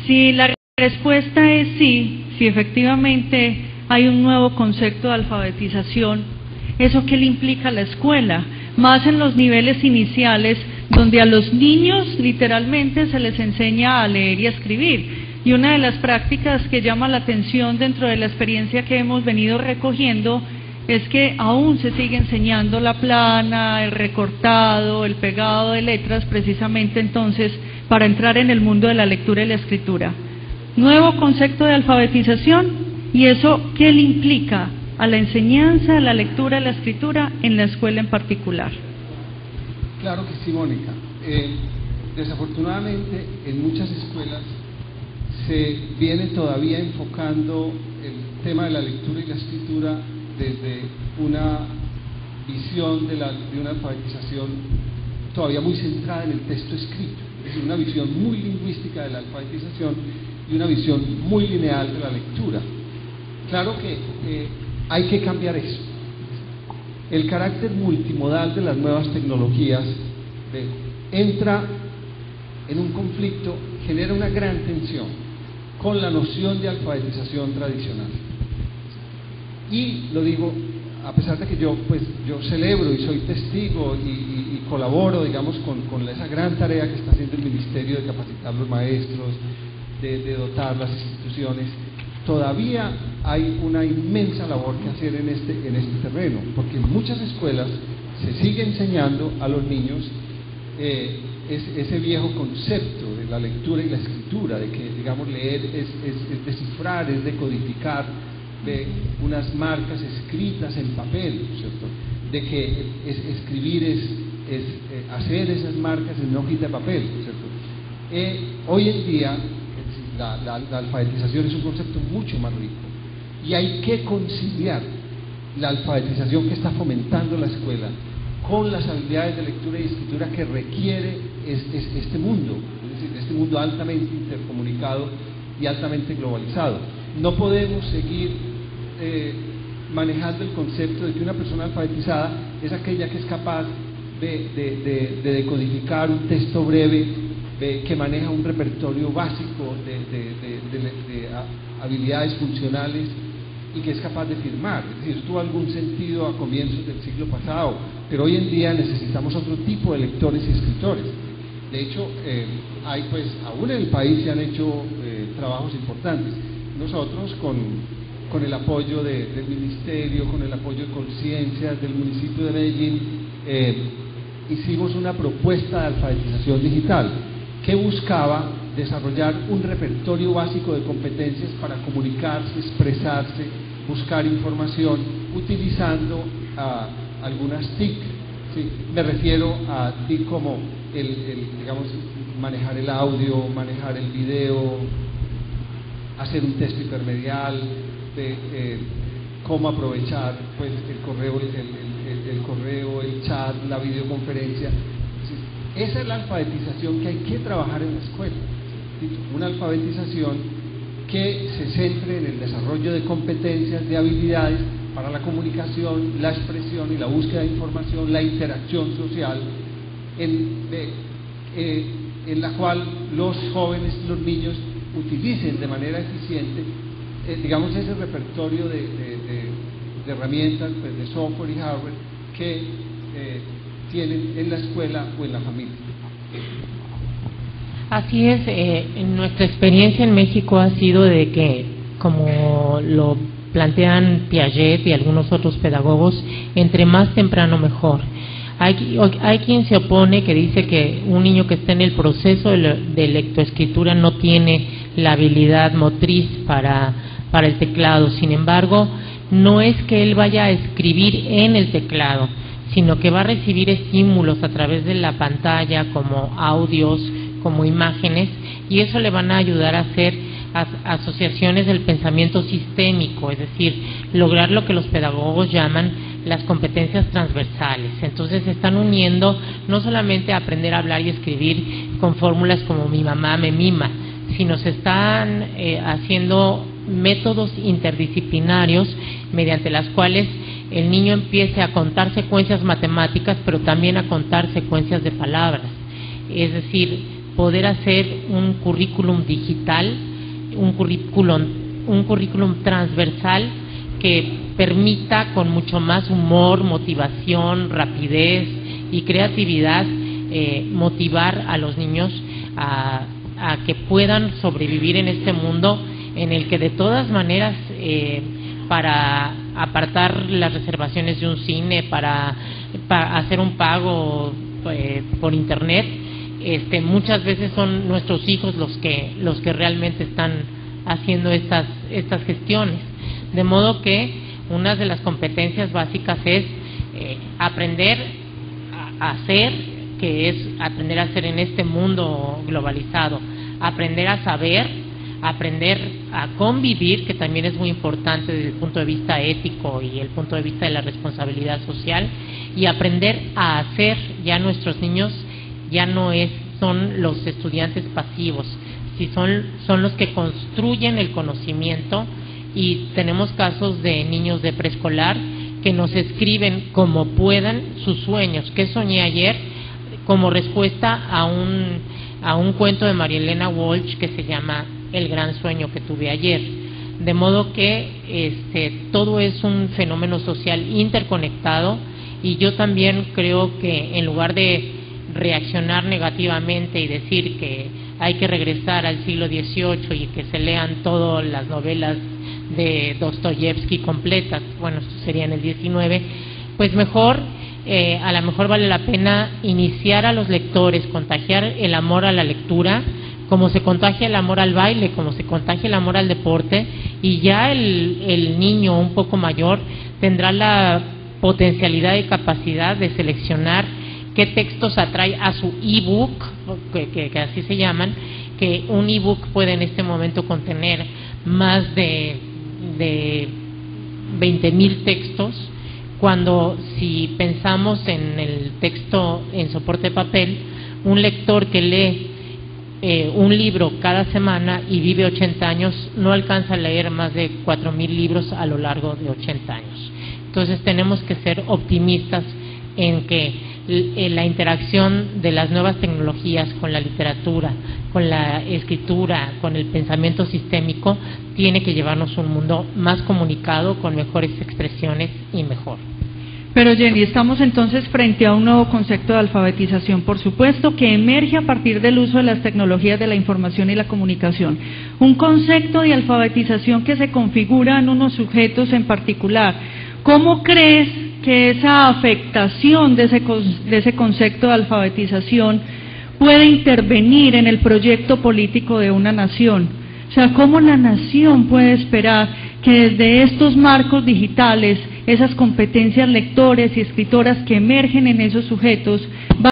Sí, la respuesta es sí, si efectivamente hay un nuevo concepto de alfabetización. ¿Eso qué le implica a la escuela? Más en los niveles iniciales, donde a los niños literalmente se les enseña a leer y a escribir. Y una de las prácticas que llama la atención dentro de la experiencia que hemos venido recogiendo es que aún se sigue enseñando la plana, el recortado, el pegado de letras, precisamente entonces para entrar en el mundo de la lectura y la escritura. Nuevo concepto de alfabetización, y eso ¿qué le implica a la enseñanza de la lectura y la escritura en la escuela en particular? Claro que sí, Mónica. Desafortunadamente en muchas escuelas se viene todavía enfocando el tema de la lectura y la escritura desde una visión de una alfabetización todavía muy centrada en el texto escrito, es decir, una visión muy lingüística de la alfabetización y una visión muy lineal de la lectura. Claro que hay que cambiar eso. El carácter multimodal de las nuevas tecnologías entra en un conflicto, genera una gran tensión con la noción de alfabetización tradicional. Y lo digo a pesar de que yo celebro y soy testigo y colaboro, digamos, con esa gran tarea que está haciendo el Ministerio de capacitar los maestros, de dotar las instituciones. Todavía hay una inmensa labor que hacer en este terreno, porque en muchas escuelas se sigue enseñando a los niños ese viejo concepto de la lectura y la escritura, de que, digamos, leer es descifrar, es decodificar, de unas marcas escritas en papel, ¿cierto? De que escribir es hacer esas marcas en una hojita de papel, ¿cierto? Hoy en día la alfabetización es un concepto mucho más rico y hay que conciliar la alfabetización que está fomentando la escuela con las habilidades de lectura y escritura que requiere este mundo, es decir, este mundo altamente intercomunicado y altamente globalizado. No podemos seguir manejando el concepto de que una persona alfabetizada es aquella que es capaz de decodificar un texto breve, que maneja un repertorio básico de habilidades funcionales y que es capaz de firmar. Es decir, tuvo algún sentido a comienzos del siglo pasado, pero hoy en día necesitamos otro tipo de lectores y escritores. De hecho, hay, pues, aún en el país se han hecho trabajos importantes. Nosotros, con el apoyo del Ministerio, con el apoyo de Conciencias del municipio de Medellín, hicimos una propuesta de alfabetización digital que buscaba desarrollar un repertorio básico de competencias para comunicarse, expresarse, buscar información, utilizando algunas TIC. ¿Sí? Me refiero a TIC como digamos, manejar el audio, manejar el video, hacer un texto intermedial, cómo aprovechar, pues, el correo, el chat, la videoconferencia. Esa es la alfabetización que hay que trabajar en la escuela, una alfabetización que se centre en el desarrollo de competencias, de habilidades para la comunicación, la expresión y la búsqueda de información, la interacción social, en la cual los jóvenes, los niños, utilicen de manera eficiente, digamos, ese repertorio de herramientas, pues, de software y hardware que tienen en la escuela o en la familia. Así es, nuestra experiencia en México ha sido de que, como lo plantean Piaget y algunos otros pedagogos, entre más temprano mejor. Hay quien se opone, que dice que un niño que está en el proceso de lectoescritura no tiene la habilidad motriz para el teclado. Sin embargo, no es que él vaya a escribir en el teclado, sino que va a recibir estímulos a través de la pantalla, como audios, como imágenes, y eso le van a ayudar a hacer asociaciones del pensamiento sistémico, es decir, lograr lo que los pedagogos llaman las competencias transversales. Entonces se están uniendo no solamente a aprender a hablar y escribir con fórmulas como mi mamá me mima, sino se están haciendo métodos interdisciplinarios mediante las cuales el niño empiece a contar secuencias matemáticas, pero también a contar secuencias de palabras. Es decir, poder hacer un currículum digital, un currículum transversal que permita con mucho más humor, motivación, rapidez y creatividad motivar a los niños a que puedan sobrevivir en este mundo en el que de todas maneras para apartar las reservaciones de un cine, para hacer un pago por internet, muchas veces son nuestros hijos los que realmente están haciendo estas gestiones. De modo que una de las competencias básicas es aprender a hacer, que es aprender a hacer en este mundo globalizado, aprender a saber, aprender a convivir, que también es muy importante desde el punto de vista ético y el punto de vista de la responsabilidad social, y aprender a hacer. Ya nuestros niños ya no son los estudiantes pasivos, si son los que construyen el conocimiento, y tenemos casos de niños de preescolar que nos escriben como puedan sus sueños. ¿Qué soñé ayer? Como respuesta a un cuento de María Elena Walsh que se llama El gran sueño que tuve ayer. De modo que todo es un fenómeno social interconectado, y yo también creo que en lugar de reaccionar negativamente y decir que hay que regresar al siglo XVIII y que se lean todas las novelas de Dostoyevsky completas, bueno, esto sería en el XIX, pues mejor, a lo mejor vale la pena iniciar a los lectores, contagiar el amor a la lectura, como se contagia el amor al baile, como se contagia el amor al deporte, y ya el niño un poco mayor tendrá la potencialidad y capacidad de seleccionar qué textos atrae a su ebook, que así se llaman, que un ebook puede en este momento contener más de 20,000 textos, cuando si pensamos en el texto en soporte de papel, un lector que lee un libro cada semana y vive 80 años, no alcanza a leer más de 4,000 libros a lo largo de 80 años. Entonces tenemos que ser optimistas en que la interacción de las nuevas tecnologías con la literatura, con la escritura, con el pensamiento sistémico, tiene que llevarnos a un mundo más comunicado, con mejores expresiones y mejor. Pero Jenny, estamos entonces frente a un nuevo concepto de alfabetización, por supuesto, que emerge a partir del uso de las tecnologías de la información y la comunicación. Un concepto de alfabetización que se configura en unos sujetos en particular. ¿Cómo crees que esa afectación de ese concepto de alfabetización puede intervenir en el proyecto político de una nación? O sea, ¿cómo la nación puede esperar que desde estos marcos digitales, esas competencias lectores y escritoras que emergen en esos sujetos,